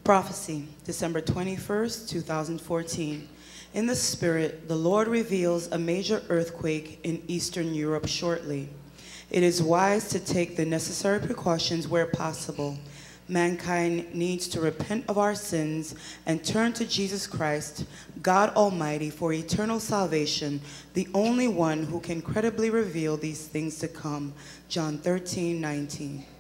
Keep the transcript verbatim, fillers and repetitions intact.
Prophecy, December twenty-first, two thousand fourteen. In the Spirit, the Lord reveals a major earthquake in Eastern Europe shortly. It is wise to take the necessary precautions where possible. Mankind needs to repent of our sins and turn to Jesus Christ, God Almighty, for eternal salvation, the only one who can credibly reveal these things to come. John thirteen, nineteen.